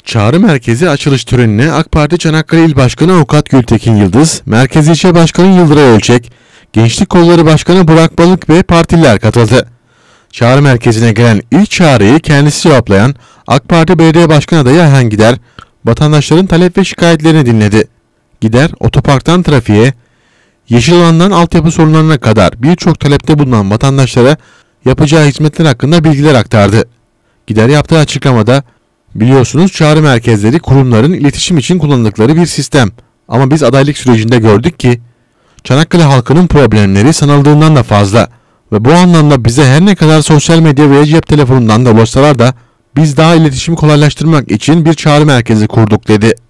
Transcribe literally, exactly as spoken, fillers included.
Çağrı Merkezi açılış törenine AK Parti Çanakkale İl Başkanı Avukat Gültekin Yıldız, Merkez İlçe Başkanı Yıldıray Ölçek, Gençlik Kolları Başkanı Burak Balık ve partililer katıldı. Çağrı Merkezi'ne gelen ilk çağrıyı kendisi cevaplayan AK Parti Belediye Başkanı adayı Ayhan Gider, vatandaşların talep ve şikayetlerini dinledi. Gider, otoparktan trafiğe, yeşil alandan altyapı sorunlarına kadar birçok talepte bulunan vatandaşlara yapacağı hizmetler hakkında bilgiler aktardı. Gider yaptığı açıklamada, biliyorsunuz çağrı merkezleri kurumların iletişim için kullandıkları bir sistem. Ama biz adaylık sürecinde gördük ki Çanakkale halkının problemleri sanıldığından da fazla ve bu anlamda bize her ne kadar sosyal medya veya cep telefonundan da ulaşsalar da biz daha iletişimi kolaylaştırmak için bir çağrı merkezi kurduk dedi.